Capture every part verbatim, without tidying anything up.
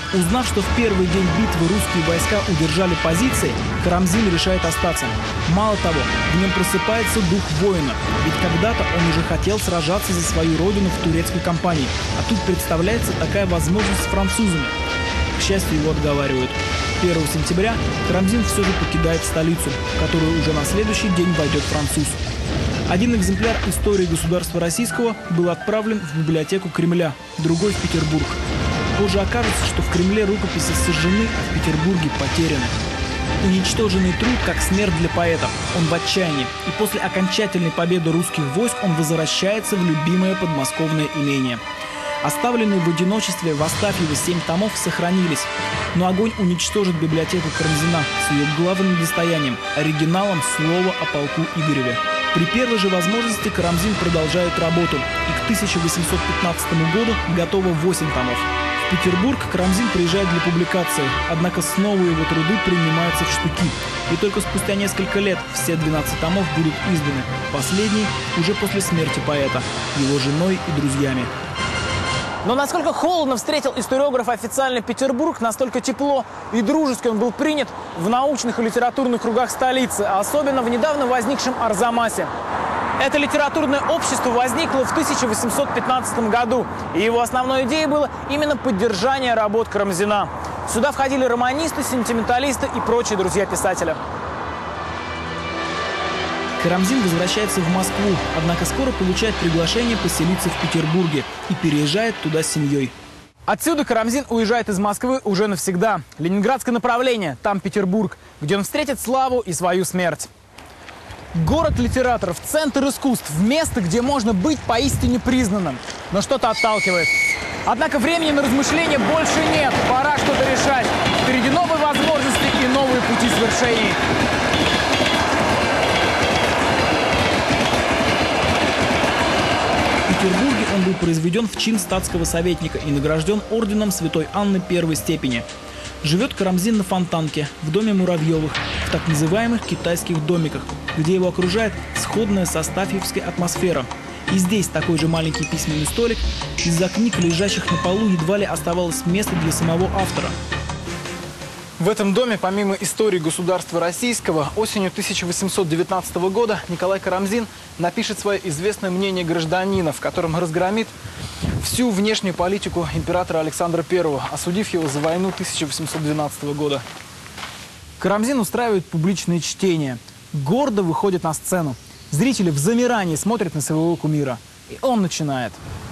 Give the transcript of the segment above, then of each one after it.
Узнав, что в первый день битвы русские войска удержали позиции, Карамзин решает остаться. Мало того, в нем просыпается дух воина, ведь когда-то он уже хотел сражаться за свою родину в турецкой кампании, а тут представляется такая возможность с французами. К счастью, его отговаривают. первого сентября Карамзин все же покидает столицу, в которую уже на следующий день войдет француз. Один экземпляр истории государства российского был отправлен в библиотеку Кремля, другой в Петербург. Позже окажется, что в Кремле рукописи сожжены, а в Петербурге потеряны. Уничтоженный труд как смерть для поэта. Он в отчаянии. И после окончательной победы русских войск он возвращается в любимое подмосковное имение. Оставленные в одиночестве в Астафьево семь томов сохранились. Но огонь уничтожит библиотеку Карамзина с ее главным достоянием – оригиналом слова о полку Игореве. При первой же возможности Карамзин продолжает работу, и к тысяча восемьсот пятнадцатому году готово восемь томов. В Петербург Карамзин приезжает для публикации, однако снова его труды принимаются в штыки. И только спустя несколько лет все двенадцать томов будут изданы, последний уже после смерти поэта, его женой и друзьями. Но насколько холодно встретил историограф официальный Петербург, настолько тепло и дружески он был принят в научных и литературных кругах столицы, а особенно в недавно возникшем Арзамасе. Это литературное общество возникло в тысяча восемьсот пятнадцатом году, и его основной идеей было именно поддержание работ Карамзина. Сюда входили романисты, сентименталисты и прочие друзья писателя. Карамзин возвращается в Москву, однако скоро получает приглашение поселиться в Петербурге и переезжает туда с семьей. Отсюда Карамзин уезжает из Москвы уже навсегда. Ленинградское направление, там Петербург, где он встретит славу и свою смерть. Город литераторов, центр искусств, место, где можно быть поистине признанным. Но что-то отталкивает. Однако времени на размышления больше нет. Пора что-то решать. Впереди новые возможности и новые пути свершений. В Петербурге он был произведен в чин статского советника и награжден орденом Святой Анны первой степени. Живет Карамзин на Фонтанке, в доме Муравьевых, в так называемых китайских домиках, где его окружает сходная с астафьевской атмосфера. И здесь такой же маленький письменный столик. Из-за книг, лежащих на полу, едва ли оставалось место для самого автора. В этом доме, помимо истории государства российского, осенью тысяча восемьсот девятнадцатого года Николай Карамзин напишет свое известное мнение гражданина, в котором разгромит всю внешнюю политику императора Александра Первого, осудив его за войну тысяча восемьсот двенадцатого года. Карамзин устраивает публичные чтения, гордо выходит на сцену. Зрители в замирании смотрят на своего кумира. И он начинает.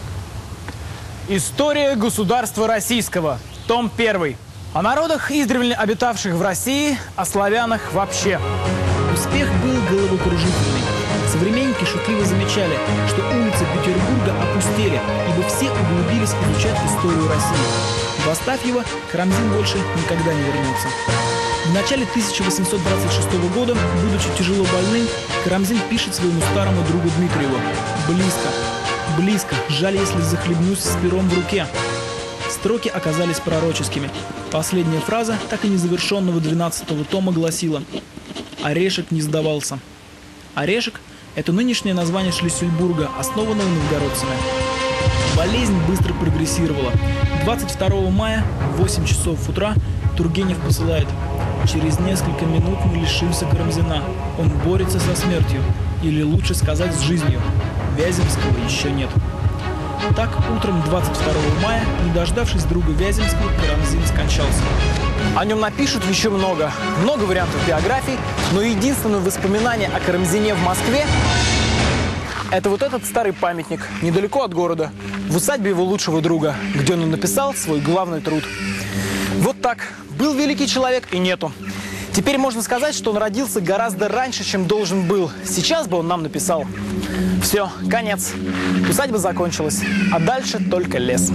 История государства российского. Том первый. О народах, издревле обитавших в России, о славянах вообще. Успех был головокружительный. Современники шутливо замечали, что улицы Петербурга опустели, ибо все углубились изучать историю России. В Астафьево Карамзин больше никогда не вернется. В начале тысяча восемьсот двадцать шестого года, будучи тяжело больным, Карамзин пишет своему старому другу Дмитриеву: «Близко, близко, жаль, если захлебнусь с пером в руке». Строки оказались пророческими. Последняя фраза так и незавершенного двенадцатого тома гласила: «Орешек не сдавался». Орешек – это нынешнее название Шлиссельбурга, основанного новгородцами. Болезнь быстро прогрессировала. двадцать второго мая в восемь часов утра Тургенев посылает: «Через несколько минут мы лишимся Карамзина. Он борется со смертью, или лучше сказать, с жизнью. Вяземского еще нет». Так, утром двадцать второго мая, не дождавшись друга Вяземского, Карамзин скончался. О нем напишут еще много. Много вариантов биографий, но единственное воспоминание о Карамзине в Москве – это вот этот старый памятник, недалеко от города, в усадьбе его лучшего друга, где он написал свой главный труд. Вот так. Был великий человек и нету. Теперь можно сказать, что он родился гораздо раньше, чем должен был. Сейчас бы он нам написал. Все, конец. Усадьба закончилась, а дальше только лес.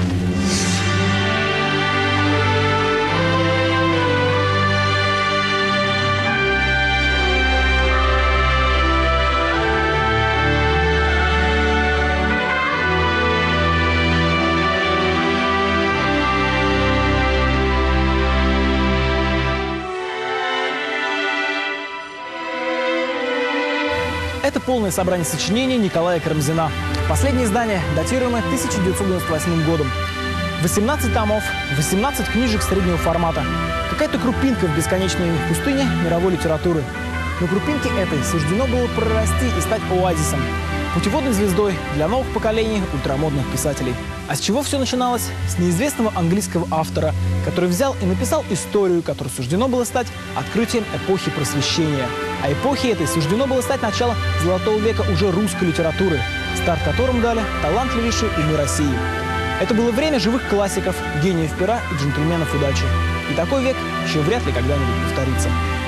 Это полное собрание сочинений Николая Карамзина. Последнее издание датировано тысяча девятьсот девяносто восьмым годом. восемнадцать томов, восемнадцать книжек среднего формата. Какая-то крупинка в бесконечной пустыне мировой литературы. Но крупинке этой суждено было прорасти и стать оазисом, путеводной звездой для новых поколений ультрамодных писателей. А с чего все начиналось? С неизвестного английского автора, который взял и написал историю, которой суждено было стать открытием эпохи Просвещения. А эпохи этой суждено было стать начало золотого века уже русской литературы, старт которым дали талантливейшие умы России. Это было время живых классиков, гениев пера и джентльменов удачи. И такой век еще вряд ли когда-нибудь повторится.